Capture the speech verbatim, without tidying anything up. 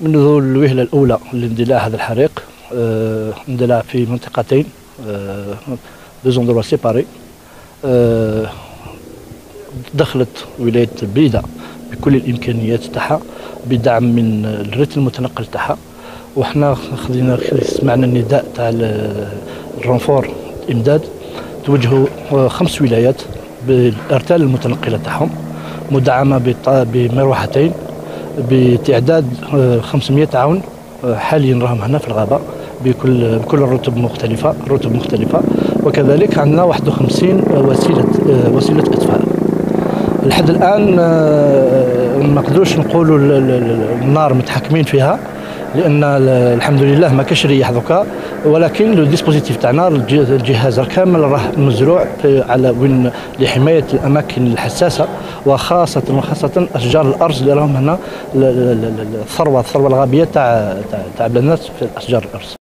منذ الوهلة الأولى لاندلاع هذا الحريق آه، اندلع في منطقتين دو زوندروا سيباري. آه، دخلت ولاية بيدة بكل الإمكانيات تاعها بدعم من الريت المتنقل تاعها، وحنا خذينا سمعنا النداء تاع الرونفور الإمداد. توجهوا خمس ولايات بالارتال المتنقله تاعهم مدعمه بمروحتين بتعداد خمسمائة عون. حاليا راهم هنا في الغابه بكل بكل الرتب مختلفه رتب مختلفه، وكذلك عندنا واحد وخمسين وسيله وسيله اطفاء. لحد الان ما نقدروش نقولوا النار متحكمين فيها، لان الحمد لله ما كاش رياح دوكا، ولكن لو ديسبوزيتيف تاعنا الجهاز كامل راه مزروع على وين لحمايه الاماكن الحساسه، وخاصه وخاصه اشجار الارز اللي راهم هنا الثروه الثروه الغابيه تاع تاع بلادنا في اشجار الارز.